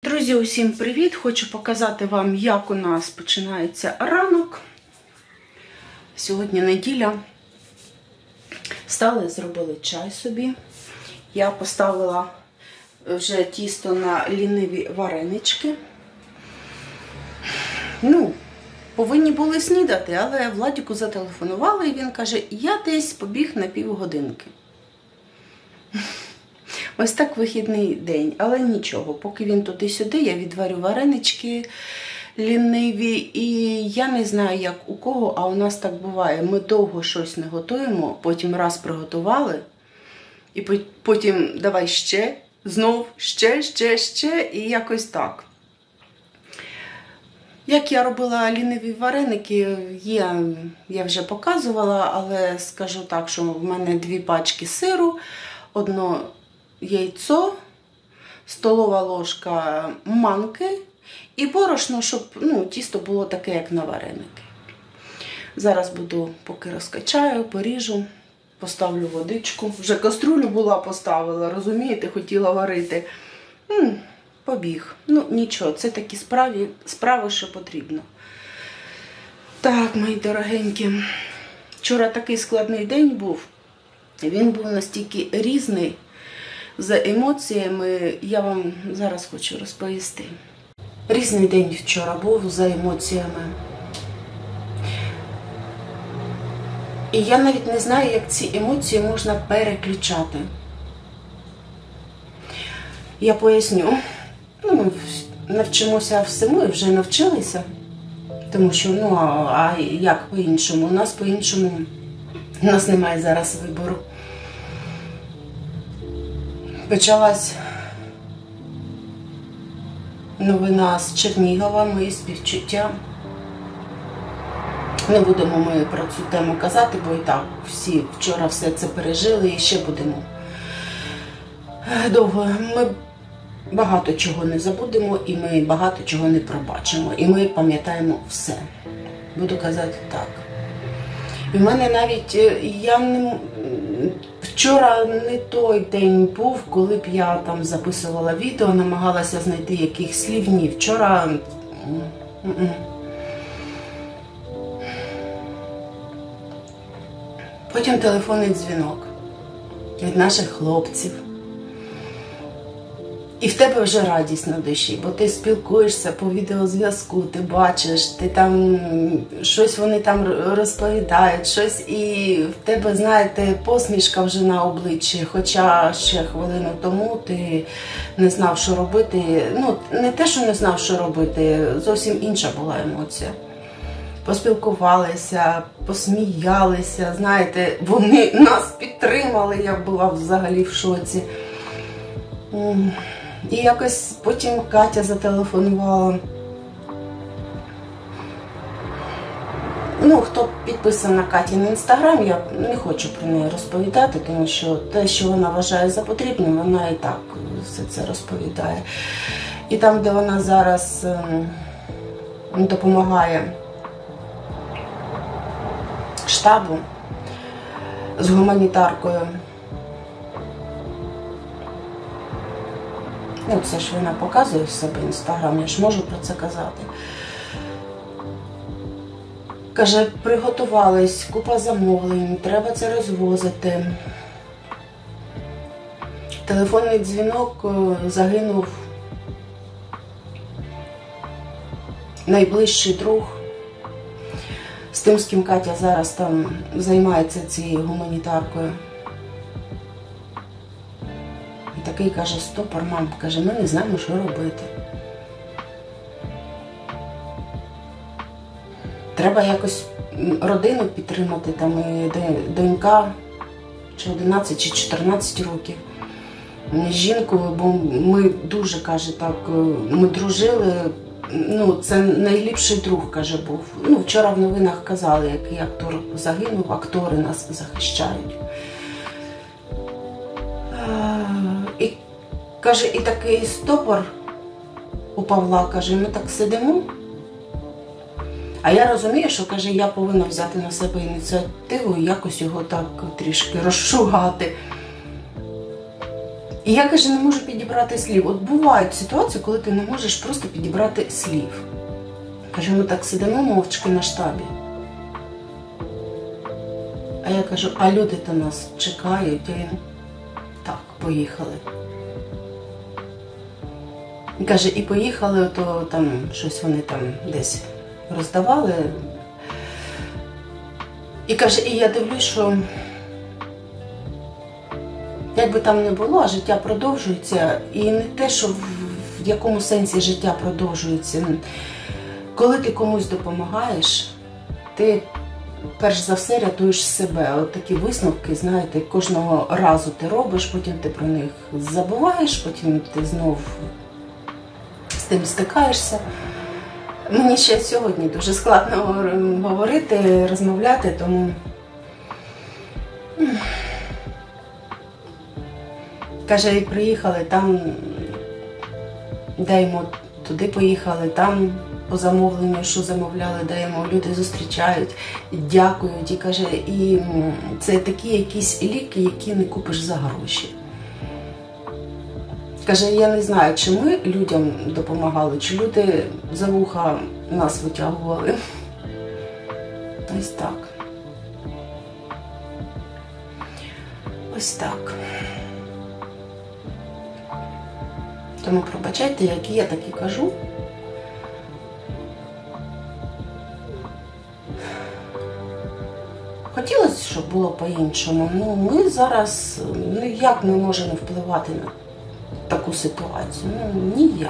Друзі, усім привіт! Хочу показати вам, як у нас починається ранок. Сьогодні неділя. Встали, зробили чай собі. Я поставила вже тісто на ліниві варенички. Повинні були снідати, але Владіку зателефонували, і він каже, я десь побіг на півгодинки. Ось так вихідний день, але нічого, поки він туди-сюди, я відварю варенички ліниві, і я не знаю, як у кого, а у нас так буває. Ми довго щось не готуємо, потім раз приготували, і потім давай ще, знов, ще, і якось так. Як я робила ліниві вареники, я вже показувала, але скажу так, що в мене 2 пачки сиру, одно яйцо, столова ложка манки і борошно, щоб тісто було таке, як на вареники. Зараз буду, поки розкачаю, поріжу, поставлю водичку. Вже каструлю була поставила, розумієте, хотіла варити. Побіг. Нічого, це такі справи, що потрібно. Так, мої дорогенькі, вчора такий складний день був. Він був настільки різний, за емоціями, я вам зараз хочу розповісти. Різний день вчора був за емоціями. І я навіть не знаю, як ці емоції можна переключати. Я поясню. Ми навчимося всьому і вже навчилися. Тому що, а як по-іншому? У нас по-іншому, у нас немає зараз вибору. Почалась новина з Чернігова, мої співчуття. Не будемо ми про цю тему казати, бо і так всі вчора все це пережили і ще будемо. Довго. Ми багато чого не забудемо і ми багато чого не пробачимо. І ми пам'ятаємо все. Буду казати так. І в мене навіть, вчора не той день був, коли б я там записувала відео, намагалася знайти якихось слів. Ні, вчора... Потім телефонний дзвінок від наших хлопців. І в тебе вже радість на душі, бо ти спілкуєшся по відеозв'язку, ти бачиш, ти там щось вони там розповідають, щось, і в тебе, знаєте, посмішка вже на обличчі, хоча ще хвилину тому ти не знав, що робити. Не те, що не знав, що робити, зовсім інша була емоція. Поспілкувалися, посміялися, знаєте, вони нас підтримали, я була взагалі в шоці. І якось потім Катя зателефонувала. Хто підписаний на Катін інстаграм, я не хочу про неї розповідати, тому що те, що вона вважає за потрібне, вона і так все це розповідає. І там, де вона зараз допомагає штабу з гуманітаркою, це ж вона показує в себе інстаграм, я ж можу про це казати. Каже, приготувались, купа замовлень, треба це розвозити. Телефонний дзвінок, загинув найближчий друг, з тим, з ким Катя зараз там займається цією гуманітаркою. І такий каже, стопор, мам, каже, ми не знаємо, що робити. Треба якось родину підтримати, там і донька, чи 11, чи 14 років. З жінкою, бо ми дуже, каже, так, ми дружили, це найліпший друг, каже, був. Вчора в новинах казали, який актор загинув, актори нас захищають. І, каже, і такий стопор у Павла, каже, ми так сидимо. А я розумію, що, каже, я повинна взяти на себе ініціативу і якось його так трішки розшугати. І я, каже, не можу підібрати слів. От бувають ситуації, коли ти не можеш просто підібрати слів. Каже, ми так сидимо мовчки на штабі. А я кажу, а люди-то нас чекають, і він, так, поїхали. І каже, і поїхали, то там щось вони там десь роздавали. І каже, і я дивлюсь, що як би там не було, а життя продовжується. І не те, що в якому сенсі життя продовжується. Коли ти комусь допомагаєш, ти перш за все рятуєш себе. От такі висновки, знаєте, кожного разу ти робиш, потім ти про них забуваєш, потім ти знов з тим стикаєшся. Мені ще сьогодні дуже складно говорити, розмовляти, тому каже, і приїхали, там даємо, туди поїхали, там по замовленню, що замовляли, даємо, люди зустрічають, дякують. І каже, і це такі якісь ліки, які не купиш за гроші. Каже, я не знаю, чи ми людям допомагали, чи люди за вуха нас витягували. Ось так. Ось так. Тому пробачайте, які я, так і кажу. Хотілося, щоб було по-іншому. Ну, ми зараз, як ми можемо впливати на таку ситуацію? Ну, ніяк.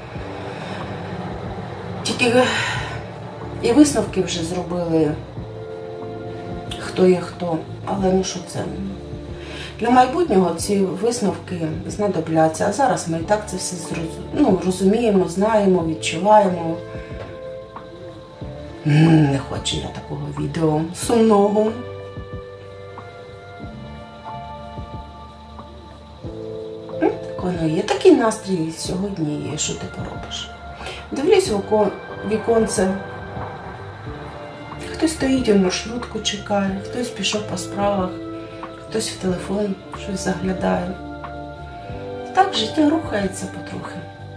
Тільки і висновки вже зробили, хто є хто. Але ну що це? Для майбутнього ці висновки знадобляться. А зараз ми і так це все розуміємо, знаємо, відчуваємо. Не хочу я такого відео сумного. Так воно є. Такий настрій сьогодні є, що ти поробиш. Дивлюсь в віконце. Хтось стоїть, на маршрутку чекає, хтось пішов по справах, хтось в телефон щось заглядає. Так життя рухається потрохи.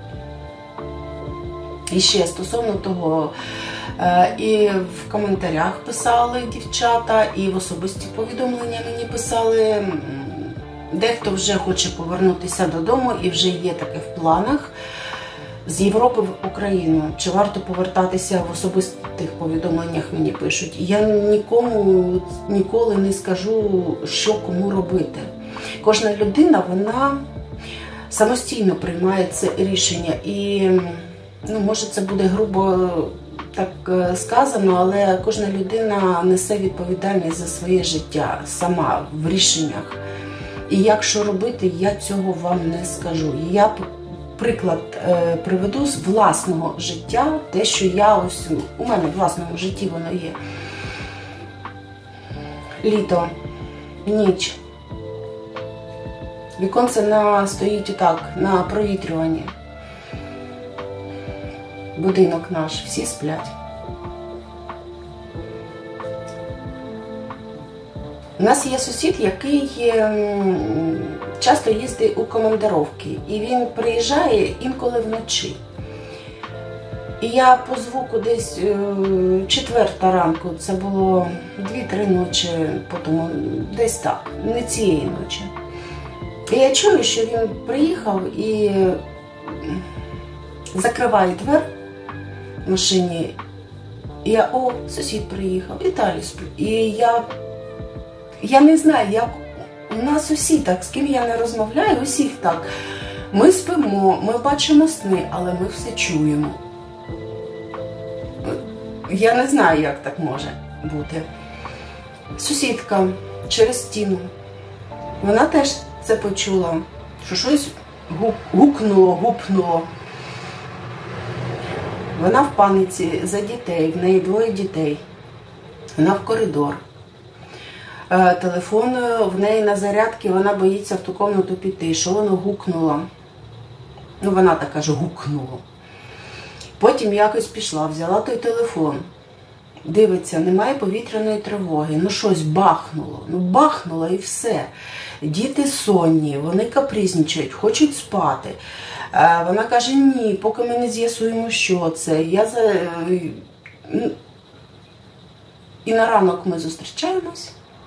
І ще стосовно того, і в коментарях писали дівчата, і в особисті повідомлення мені писали, дехто вже хоче повернутися додому і вже є таке в планах з Європи в Україну. Чи варто повертатися в особистих повідомленнях, мені пишуть. Я нікому ніколи не скажу, що кому робити. Кожна людина, вона самостійно приймає це рішення. І, може це буде грубо так сказано, але кожна людина несе відповідальність за своє життя сама в рішеннях. І якщо робити, я цього вам не скажу. Я приклад приведу з власного життя, те, що я ось у мене в власному житті воно є. Літо, ніч. Віконце стоїть отак, на провітрюванні. Будинок наш, всі сплять. У нас є сусід, який часто їздить у командировки. І він приїжджає інколи вночі. І я по звуку десь 4 ранку, це було 2-3 ночі, потім десь так, не цієї ночі. І я чую, що він приїхав і закриває двері в машині. І я, сусід приїхав, і далі сплю. І я не знаю, як у нас усі так, з ким я не розмовляю, усіх так. Ми спимо, ми бачимо сни, але ми все чуємо. Я не знаю, як так може бути. Сусідка через стіну, вона теж це почула, що щось гупнуло. Вона в паніці за дітей, в неї 2 дітей. Вона в коридор. Телефон в неї на зарядці, вона боїться в ту кімнату піти. Що воно гукнуло? Вона так каже, гукнуло. Потім якось пішла, взяла той телефон. дивиться, немає повітряної тривоги, ну щось бахнуло, ну бахнуло і все. Діти сонні, вони капризничають, хочуть спати. Вона каже, ні, поки ми не з'ясуємо, що це. І на ранок ми зустрічаємось.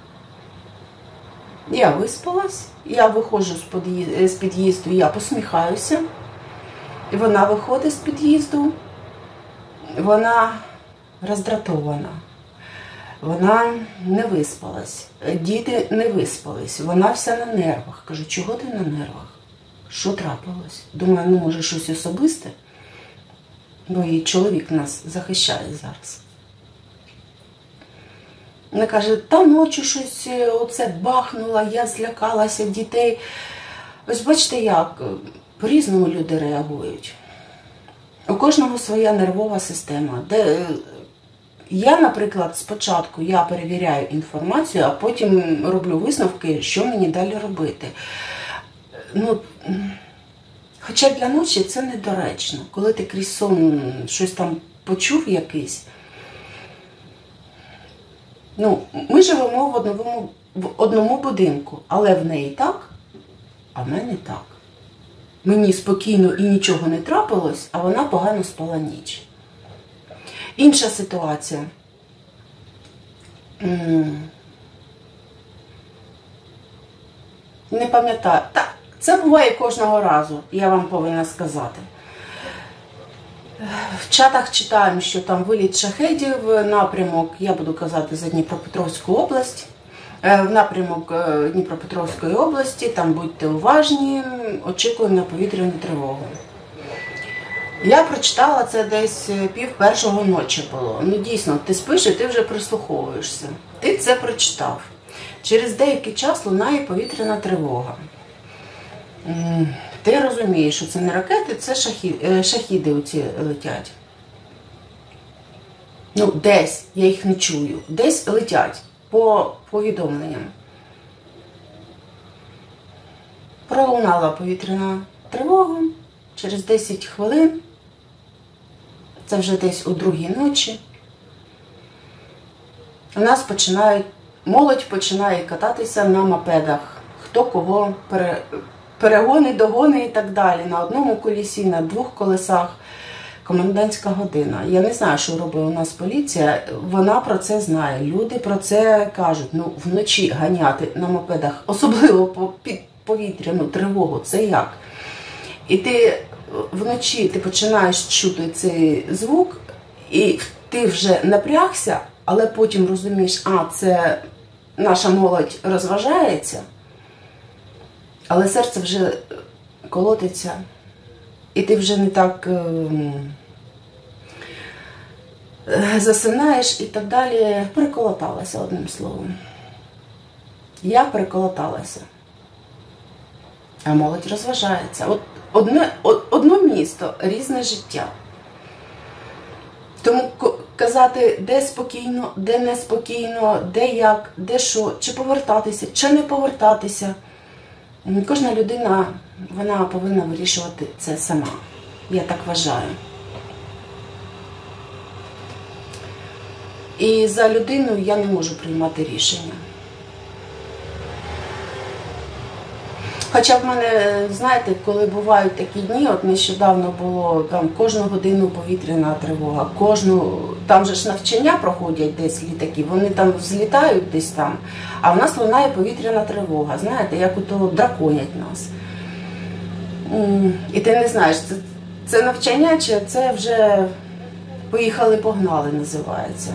Я виспалась, я виходжу з під'їзду, я посміхаюся. І вона виходить з під'їзду, вона роздратована. Вона не виспалась, діти не виспались, вона вся на нервах. Кажу, чого ти на нервах? Що трапилось? Думаю, ну може щось особисте? Бо її чоловік нас захищає зараз. Вона каже, та ночі щось оце бахнуло, я злякалася дітей. Ось бачите як, по-різному люди реагують. У кожного своя нервова система. Я, наприклад, спочатку я перевіряю інформацію, а потім роблю висновки, що мені далі робити. Ну, хоча для ночі це недоречно. Коли ти крізь сон щось там почув якийсь. Ну, ми живемо в одному будинку, але в неї так, а в мене так. Мені спокійно і нічого не трапилось, а вона погано спала ніч. Інша ситуація. Не пам'ятаю. Так, це буває кожного разу, я вам повинна сказати. В чатах читаємо, що там виліт шахедів, напрямок, я буду казати за Дніпропетровську область, в напрямок Дніпропетровської області, там будьте уважні, очікуємо на повітряну тривогу. Я прочитала це десь 12:30 ночі було. Ну дійсно, ти спиш і ти вже прислуховуєшся. Ти це прочитав. Через деякий час лунає повітряна тривога. Ти розумієш, що це не ракети, це шахіди оці летять. Ну, десь, я їх не чую, десь летять по повідомленням. Пролунала повітряна тривога, через 10 хвилин, це вже десь у 2-й ночі, у нас молодь починає кататися на мопедах, хто кого перегони, догони і так далі. На одному колесі, на 2 колесах. Комендантська година. Я не знаю, що робить у нас поліція. Вона про це знає. Люди про це кажуть. Ну, вночі ганяти на мопедах, особливо під повітряну тривогу, це як? І ти вночі починаєш чути цей звук, і ти вже напрягся, але потім розумієш, це наша молодь розважається. Але серце вже колотиться, і ти вже не так засинаєш і так далі. Переколоталася, одним словом. Я переколоталася. А молодь розважається. Одно місто, різне життя. Тому казати, де спокійно, де неспокійно, де як, де що, чи повертатися, чи не повертатися. Кожна людина, вона повинна вирішувати це сама. Я так вважаю. І за людину я не можу приймати рішення. Хоча в мене, знаєте, коли бувають такі дні, от нещодавно було там кожну годину повітряна тривога, там же ж навчання проходять десь літаки, вони там взлітають десь там, а в нас лунає повітряна тривога, знаєте, як ото драконять нас. І ти не знаєш, це навчання чи це вже поїхали-погнали називається.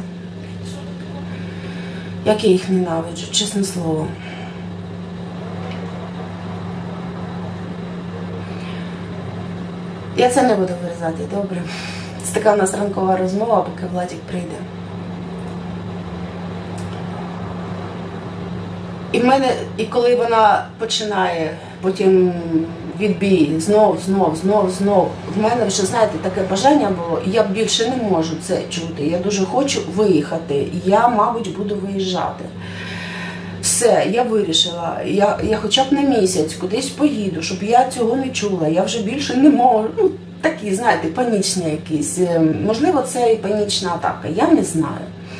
Як я їх ненавиджу, чесне слово. Я це не буду вирізати, добре? Це така у нас ранкова розмова, поки Владик прийде. І коли вона починає, потім відбій, знов, в мене вже, знаєте, таке бажання було, я більше не можу це чути, я дуже хочу виїхати, я, мабуть, буду виїжджати. Все, я вирішила, я хоча б на місяць кудись поїду, щоб я цього не чула, я вже більше не можу. Ну, такі, знаєте, панічні якісь. Можливо, це і панічна атака, я не знаю.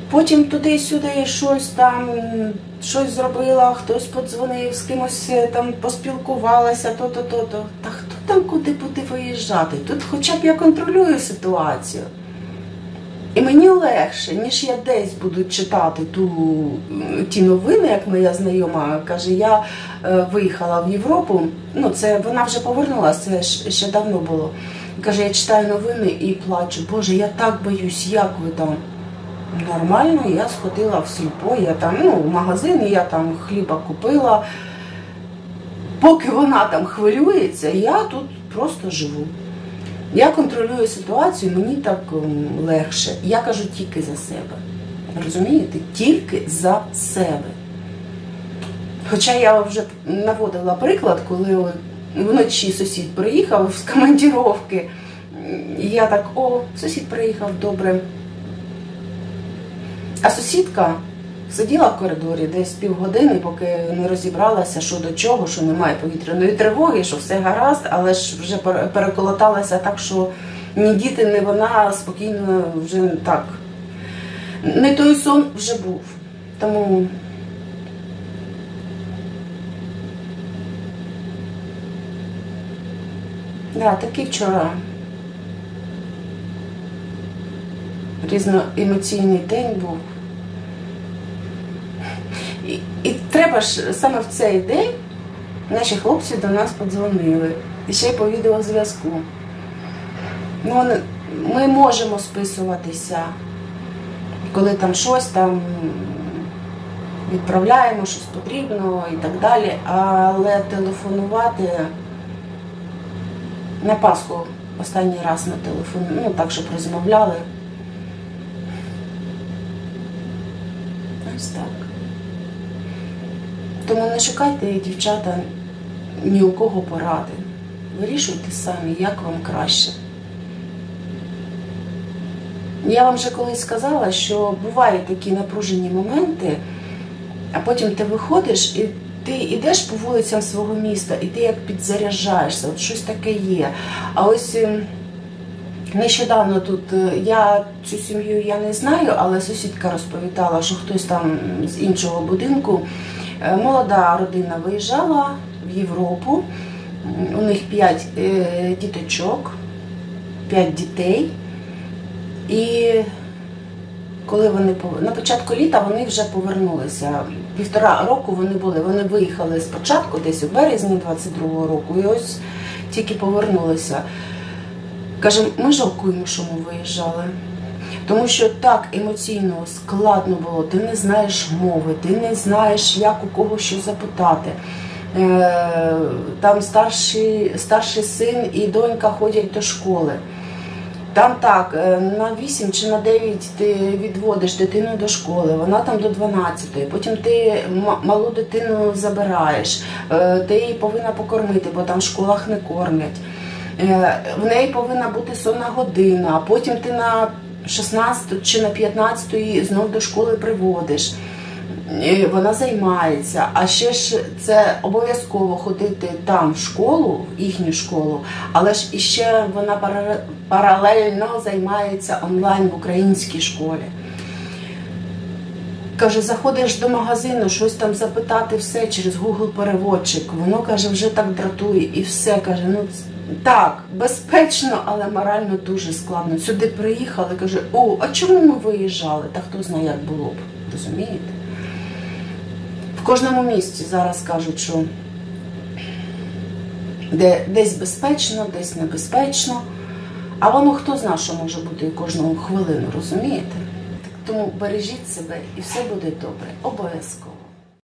Потім туди-сюди щось зробила, хтось подзвонив, з кимось там поспілкувалася, то-то. Та хто там куди буде виїжджати? Тут хоча б я контролюю ситуацію. І мені легше, ніж я десь буду читати ті новини, як моя знайома каже, я виїхала в Європу, вона вже повернулася, це ще давно було. Каже, я читаю новини і плачу, Боже, я так боюсь, як ви там? Нормально, я сходила в сільпо, я там, в магазин, я там хліба купила. Поки вона там хвилюється, я тут просто живу. Я контролюю ситуацію, мені так легше. Я кажу тільки за себе. Розумієте? Тільки за себе. Хоча я вже наводила приклад, коли вночі сусід приїхав з командировки. Я так, сусід приїхав, добре. А сусідка сиділа в коридорі десь півгодини, поки не розібралася, що до чого, що немає повітряної тривоги, що все гаразд, але ж вже переколоталася так, що ні діти, ні вона спокійно вже так. Не той сон вже був. Тому такий вчора різноемоційний день був. І треба ж саме в цей день наші хлопці до нас подзвонили. І ще й по відеозв'язку. Ми можемо списуватися, коли там щось там відправляємо, щось потрібно і так далі. Але телефонувати на Пасху останній раз на телефон, так, щоб розмовляли. Ось так. Тому не шукайте, дівчата, ні у кого поради. Вирішуйте самі, як вам краще. Я вам вже колись сказала, що бувають такі напружені моменти, а потім ти виходиш і ти йдеш по вулицям свого міста, і ти як підзаряджаєшся, от щось таке є. А ось нещодавно тут, я цю сім'ю я не знаю, але сусідка розповідала, що хтось там з іншого будинку, молода родина виїжджала в Європу, у них 5 діточок, 5 дітей. І коли на початку літа вони вже повернулися. 1,5 року вони виїхали спочатку, десь у березні 22-го року, і ось тільки повернулися. Каже, ми жалкуємо, що ми виїжджали. Тому що так емоційно складно було, ти не знаєш мови, ти не знаєш, як у кого що запитати. Там старший син і донька ходять до школи. Там так, на 8 чи на 9 ти відводиш дитину до школи, вона там до 12-ї, потім ти малу дитину забираєш, ти її повинна покормити, бо там в школах не кормять. В неї повинна бути сонна година, а потім ти на 16 чи на 15 знов до школи приводиш. Вона займається, а ще ж це обов'язково ходити там в школу, в їхню школу, але ж іще вона паралельно займається онлайн в українській школі. Каже, заходиш до магазину, щось там запитати, все через Google-переводчик, воно, каже, вже так дратує і все, каже, так, безпечно, але морально дуже складно. Сюди приїхали, каже, а чому ми виїжджали? Та хто знає, як було б, розумієте? В кожному місці зараз кажуть, що десь безпечно, десь небезпечно, а воно хто знає, що може бути кожну хвилину, розумієте? Тому бережіть себе і все буде добре, обов'язково.